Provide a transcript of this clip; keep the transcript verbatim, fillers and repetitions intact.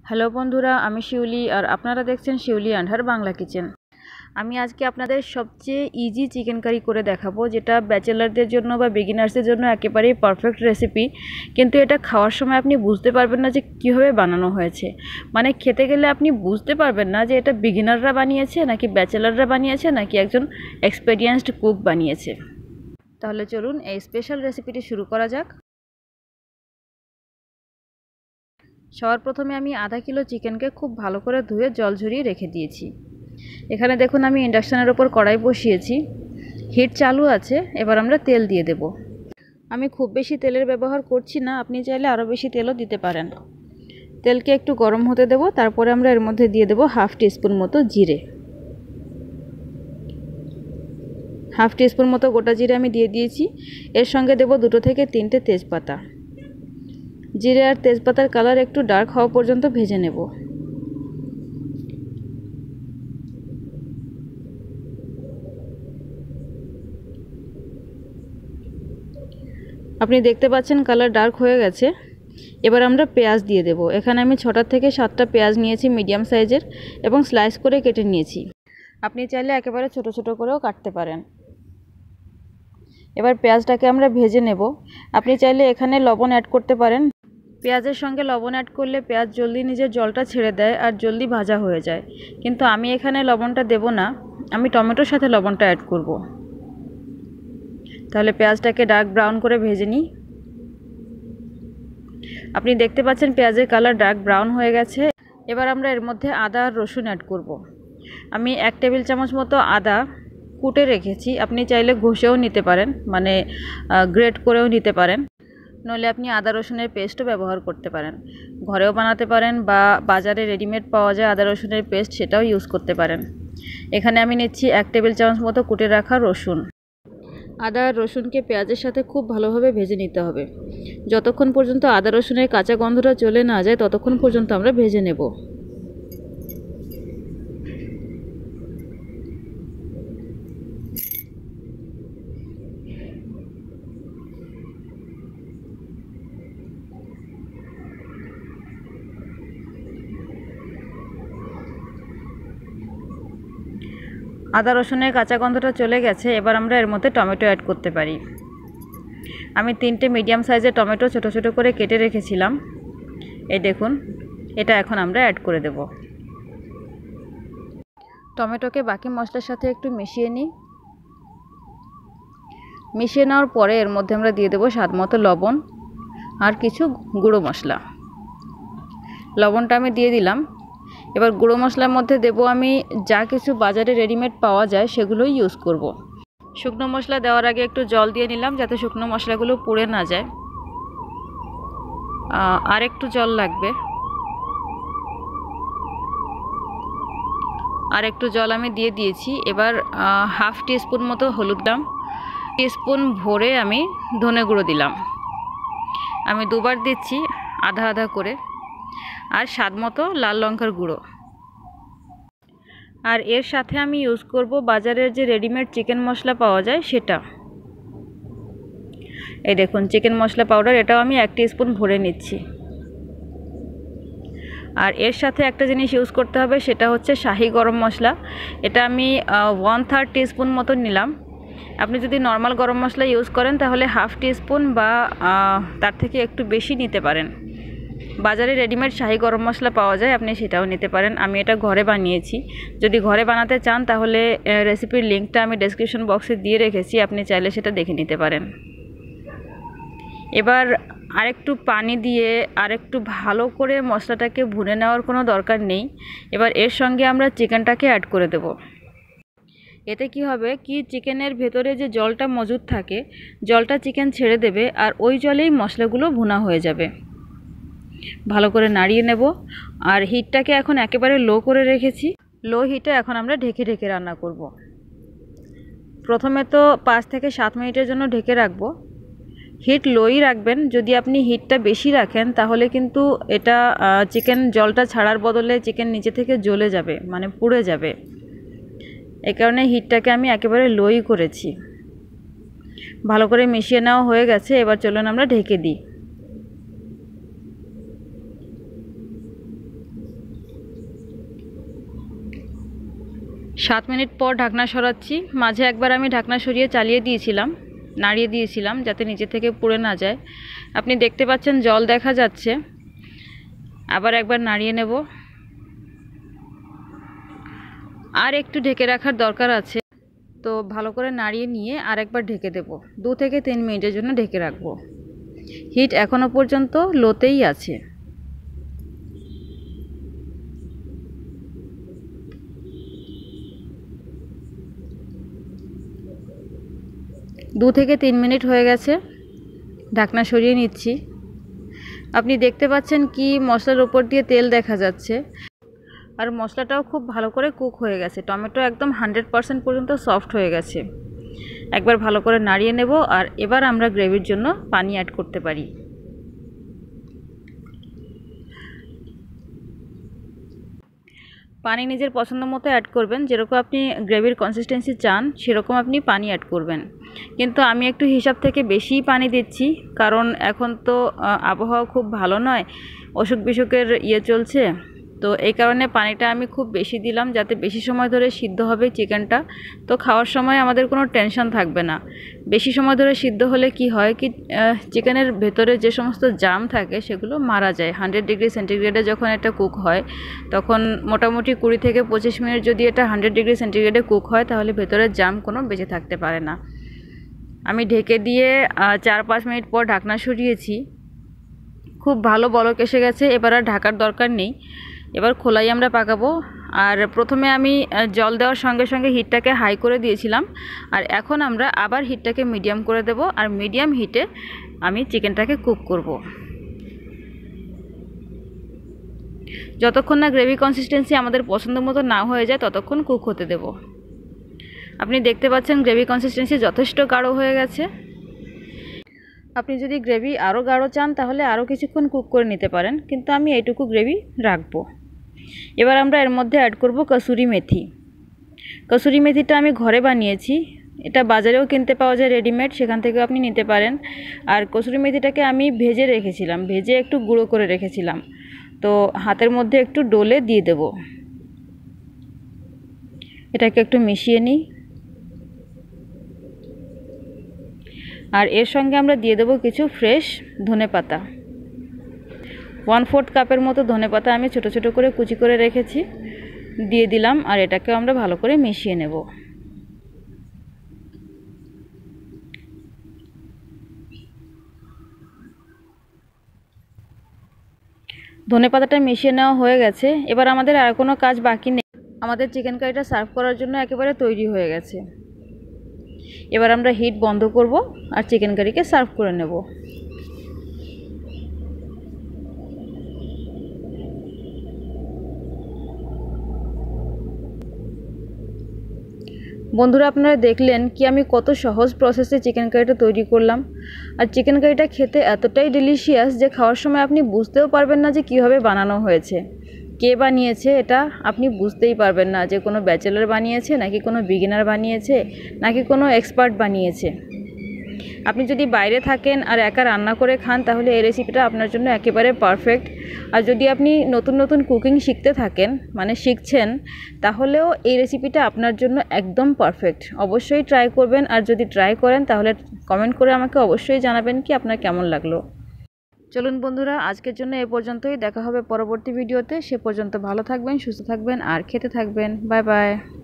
Hello বন্ধুরা, আমি শিউলি আর আপনারা দেখছেন Shiuli and her Bangla kitchen. আমি আজকে আপনাদের সবচেয়ে ইজি চিকেন কারি করে দেখাবো, যেটা ব্যাচেলারদের জন্য বা বিগিনার্সদের জন্য একেবারেই পারফেক্ট রেসিপি। কিন্তু এটা খাওয়ার সময় আপনি বুঝতে পারবেন না যে কীভাবে বানানো হয়েছে। মানে খেতে গেলে আপনি বুঝতে পারবেন না যে এটা বিগিনাররা বানিয়েছে নাকি ব্যাচেলাররা বানিয়েছে নাকি একজন এক্সপেরিয়েন্সড কুক বানিয়েছে। তাহলে চলুন এই স্পেশাল রেসিপিটি শুরু করা যাক। সবার প্রথমে আমি আধা কিলো চিকেনকে খুব ভালো করে ধুয়ে জল ঝরিয়ে রেখে দিয়েছি। এখানে দেখুন আমি ইন্ডাকশানের ওপর কড়াই বসিয়েছি, হিট চালু আছে। এবার আমরা তেল দিয়ে দেব। আমি খুব বেশি তেলের ব্যবহার করছি না, আপনি চাইলে আরও বেশি তেলও দিতে পারেন। তেলকে একটু গরম হতে দেব, তারপরে আমরা এর মধ্যে দিয়ে দেব হাফ টিস্পুন মতো জিরে। হাফ টিস্পুন মতো গোটা জিরে আমি দিয়ে দিয়েছি। এর সঙ্গে দেব দুটো থেকে তিনটে তেজপাতা। জিরে আর তেজপাতার কালার একটু ডার্ক হওয়া পর্যন্ত ভেজে নেব। আপনি দেখতে পাচ্ছেন কালার ডার্ক হয়ে গেছে। এবার আমরা পেঁয়াজ দিয়ে দেব। এখানে আমি ছটা থেকে সাতটা পেঁয়াজ নিয়েছি মিডিয়াম সাইজের এবং স্লাইস করে কেটে নিয়েছি। আপনি চাইলে একেবারে ছোট ছোট করেও কাটতে পারেন। এবার পেঁয়াজটাকে আমরা ভেজে নেব। আপনি চাইলে এখানে লবণ অ্যাড করতে পারেন। পেঁয়াজের সঙ্গে লবণ অ্যাড করলে পেঁয়াজ জলদি নিজের জলটা ছেড়ে দেয় আর জলদি ভাজা হয়ে যায়। কিন্তু আমি এখানে লবণটা দেব না, আমি টমেটোর সাথে লবণটা অ্যাড করব। তাহলে পেঁয়াজটাকে ডার্ক ব্রাউন করে ভেজে নিই। আপনি দেখতে পাচ্ছেন পেঁয়াজের কালার ডার্ক ব্রাউন হয়ে গেছে। এবার আমরা এর মধ্যে আদা আর রসুন অ্যাড করব। আমি এক টেবিল চামচ মতো আদা কুটে রেখেছি, আপনি চাইলে ঘষেও নিতে পারেন, মানে গ্রেট করেও নিতে পারেন। নইলে আপনি আদা রসুনের পেস্টও ব্যবহার করতে পারেন। ঘরেও বানাতে পারেন বা বাজারে রেডিমেড পাওয়া যায় আদা রসুনের পেস্ট, সেটাও ইউজ করতে পারেন। এখানে আমি নিচ্ছি এক টেবিল চামচ মতো কুটে রাখা রসুন। আদা আর রসুনকে পেঁয়াজের সাথে খুব ভালোভাবে ভেজে নিতে হবে। যতক্ষণ পর্যন্ত আদা রসুনের কাঁচা গন্ধটা চলে না যায় ততক্ষণ পর্যন্ত আমরা ভেজে নেব। আদা রসুনের কাঁচা গন্ধটা চলে গেছে। এবার আমরা এর মধ্যে টমেটো অ্যাড করতে পারি। আমি তিনটে মিডিয়াম সাইজের টমেটো ছোট ছোট করে কেটে রেখেছিলাম, এই দেখুন। এটা এখন আমরা অ্যাড করে দেব। টমেটোকে বাকি মশলার সাথে একটু মিশিয়ে নিই। মিশিয়ে নেওয়ার পরে এর মধ্যে আমরা দিয়ে দেব স্বাদ মতো লবণ আর কিছু গুঁড়ো মশলা। লবণটা আমি দিয়ে দিলাম। এবার গুঁড়ো মশলার মধ্যে দেব আমি যা কিছু বাজারে রেডিমেড পাওয়া যায় সেগুলোই ইউজ করব। শুকনো মশলা দেওয়ার আগে একটু জল দিয়ে নিলাম যাতে শুকনো মশলাগুলো পুড়ে না যায়। আর একটু জল লাগবে। আর একটু জল আমি দিয়ে দিয়েছি। এবার হাফ টিস্পুন মতো হলুদ দিলাম। টিস্পুন ভরে আমি ধনে গুঁড়ো দিলাম। আমি দুবার দিচ্ছি, আধা আধা করে। আর স্বাদ মতো লাল লঙ্কার গুঁড়ো। আর এর সাথে আমি ইউজ করব বাজারের যে রেডিমেড চিকেন মশলা পাওয়া যায় সেটা। এই দেখুন চিকেন মশলা পাউডার, এটাও আমি এক টিস্পুন ভরে নিচ্ছি। আর এর সাথে একটা জিনিস ইউজ করতে হবে, সেটা হচ্ছে শাহি গরম মশলা। এটা আমি ওয়ান থার্ড টিস্পুন মতো নিলাম। আপনি যদি নর্মাল গরম মশলা ইউজ করেন তাহলে হাফ টিস্পুন বা তার থেকে একটু বেশি নিতে পারেন। বাজারে রেডিমেড শাহি গরম মশলা পাওয়া যায়, আপনি সেটাও নিতে পারেন। আমি এটা ঘরে বানিয়েছি। যদি ঘরে বানাতে চান তাহলে রেসিপির লিঙ্কটা আমি ডেসক্রিপশন বক্সে দিয়ে রেখেছি, আপনি চাইলে সেটা দেখে নিতে পারেন। এবার আরেকটু পানি দিয়ে আরেকটু ভালো করে মশলাটাকে ভুনে নেওয়ার কোনো দরকার নেই। এবার এর সঙ্গে আমরা চিকেনটাকে অ্যাড করে দেব। এতে কি হবে কি, চিকেনের ভেতরে যে জলটা মজুদ থাকে জলটা চিকেন ছেড়ে দেবে আর ওই জলেই মশলাগুলো ভুনা হয়ে যাবে। ভালো করে নাড়িয়ে নেব। আর হিটটাকে এখন একেবারে লো করে রেখেছি। লো হিটে এখন আমরা ঢেকে ঢেকে রান্না করব। প্রথমে তো পাঁচ থেকে সাত মিনিটের জন্য ঢেকে রাখবো। হিট লোই রাখবেন। যদি আপনি হিটটা বেশি রাখেন তাহলে কিন্তু এটা চিকেন জলটা ছাড়ার বদলে চিকেন নিচে থেকে জ্বলে যাবে, মানে পুড়ে যাবে। এই কারণে হিটটাকে আমি একেবারে লোই করেছি। ভালো করে মিশিয়ে নেওয়া হয়ে গেছে। এবার চলুন আমরা ঢেকে দিই। সাত মিনিট পর ঢাকনা সরাচ্ছি। মাঝে একবার আমি ঢাকনা সরিয়ে চালিয়ে দিয়েছিলাম, নাড়িয়ে দিয়েছিলাম যাতে নিচে থেকে পুড়ে না যায়। আপনি দেখতে পাচ্ছেন জল দেখা যাচ্ছে। আবার একবার নাড়িয়ে নেব। আর একটু ঢেকে রাখার দরকার আছে, তো ভালো করে নাড়িয়ে নিয়ে আর একবার ঢেকে দেব। দু থেকে তিন মিনিটের জন্য ঢেকে রাখবো। হিট এখনও পর্যন্ত লোতেই আছে। দু থেকে তিন মিনিট হয়ে গেছে, ঢাকনা সরিয়ে নিচ্ছি। আপনি দেখতে পাচ্ছেন কি মশলার ওপর দিয়ে তেল দেখা যাচ্ছে, আর মশলাটাও খুব ভালো করে কুক হয়ে গেছে। টমেটো একদম হান্ড্রেড পারসেন্ট পর্যন্ত সফট হয়ে গেছে। একবার ভালো করে নাড়িয়ে নেব, আর এবার আমরা গ্রেভির জন্য পানি অ্যাড করতে পারি। পানি নিজের পছন্দ মতো অ্যাড করবেন, যেরকম আপনি গ্রেভির কনসিস্টেন্সি চান সেরকম আপনি পানি অ্যাড করবেন। কিন্তু আমি একটু হিসাব থেকে বেশিই পানি দিচ্ছি, কারণ এখন তো আবহাওয়া খুব ভালো নয়, অসুখ বিসুখের ইয়ে চলছে, তো এই কারণে পানিটা আমি খুব বেশি দিলাম যাতে বেশি সময় ধরে সিদ্ধ হবে চিকেনটা। তো খাওয়ার সময় আমাদের কোনো টেনশন থাকবে না। বেশি সময় ধরে সিদ্ধ হলে কি হয় কি চিকেনের ভেতরে যে সমস্ত জাম থাকে সেগুলো মারা যায়। হান্ড্রেড ডিগ্রি সেন্টিগ্রেডে যখন এটা কুক হয় তখন মোটামুটি কুড়ি থেকে পঁচিশ মিনিট যদি এটা হান্ড্রেড ডিগ্রি সেন্টিগ্রেডে কুক হয় তাহলে ভেতরের জাম কোনো বেঁচে থাকতে পারে না। আমি ঢেকে দিয়ে চার পাঁচ মিনিট পর ঢাকনা সরিয়েছি। খুব ভালো বলক এসে গেছে, এবার আর ঢাকার দরকার নেই। এবার খোলাই আমরা পাকাবো। আর প্রথমে আমি জল দেওয়ার সঙ্গে সঙ্গে হিটটাকে হাই করে দিয়েছিলাম, আর এখন আমরা আবার হিটটাকে মিডিয়াম করে দেব, আর মিডিয়াম হিটে আমি চিকেনটাকে কুক করব। যতক্ষণ না গ্রেভি কনসিস্টেন্সি আমাদের পছন্দ মতো না হয়ে যায় ততক্ষণ কুক হতে দেব। আপনি দেখতে পাচ্ছেন গ্রেভি কনসিস্টেন্সি যথেষ্ট গাঢ় হয়ে গেছে। আপনি যদি গ্রেভি আরও গাঢ় চান তাহলে আরও কিছুক্ষণ কুক করে নিতে পারেন, কিন্তু আমি এইটুকু গ্রেভি রাখবো। এবার আমরা এর মধ্যে অ্যাড করব কসুরি মেথি। কসুরি মেথিটা আমি ঘরে বানিয়েছি, এটা বাজারেও কিনতে পাওয়া যায় রেডিমেড, সেখান থেকেও আপনি নিতে পারেন। আর কসুরি মেথিটাকে আমি ভেজে রেখেছিলাম, ভেজে একটু গুঁড়ো করে রেখেছিলাম, তো হাতের মধ্যে একটু ডলে দিয়ে দেব। এটাকে একটু মিশিয়ে নিই, আর এর সঙ্গে আমরা দিয়ে দেবো কিছু ফ্রেশ ধনেপাতা। ওয়ান ফোর্থ কাপের মতো ধনেপাতা আমি ছোটো ছোটো করে কুচি করে রেখেছি, দিয়ে দিলাম, আর এটাকে আমরা ভালো করে মিশিয়ে নেব। ধনেপাতাটা মিশিয়ে নেওয়া হয়ে গেছে। এবার আমাদের আর কোনো কাজ বাকি নেই, আমাদের চিকেন কারিটা সার্ভ করার জন্য একেবারে তৈরি হয়ে গেছে। এবার আমরা হিট বন্ধ করব আর চিকেন কারিকে সার্ভ করে নেব। বন্ধুরা, আপনারা দেখলেন কি আমি কত সহজ প্রসেসে চিকেন কারিটা তৈরি করলাম। আর চিকেন কারিটা খেতে এতটাই ডিলিশিয়াস যে খাওয়ার সময় আপনি বুঝতেও পারবেন না যে কীভাবে বানানো হয়েছে, কে বানিয়েছে এটা আপনি বুঝতেই পারবেন না যে কোনো ব্যাচেলার বানিয়েছে নাকি কোনো বিগিনার বানিয়েছে নাকি কোনো এক্সপার্ট বানিয়েছে। আপনি যদি বাইরে থাকেন আর একা রান্না করে খান তাহলে এই রেসিপিটা আপনার জন্য একেবারে পারফেক্ট। আর যদি আপনি নতুন নতুন কুকিং শিখতে থাকেন, মানে শিখছেন, তাহলেও এই রেসিপিটা আপনার জন্য একদম পারফেক্ট। অবশ্যই ট্রাই করবেন, আর যদি ট্রাই করেন তাহলে কমেন্ট করে আমাকে অবশ্যই জানাবেন কি আপনার কেমন লাগলো। চলুন বন্ধুরা, আজকের জন্য এ পর্যন্তই। দেখা হবে পরবর্তী ভিডিওতে। সে পর্যন্ত ভালো থাকবেন, সুস্থ থাকবেন আর খেতে থাকবেন। Bye by.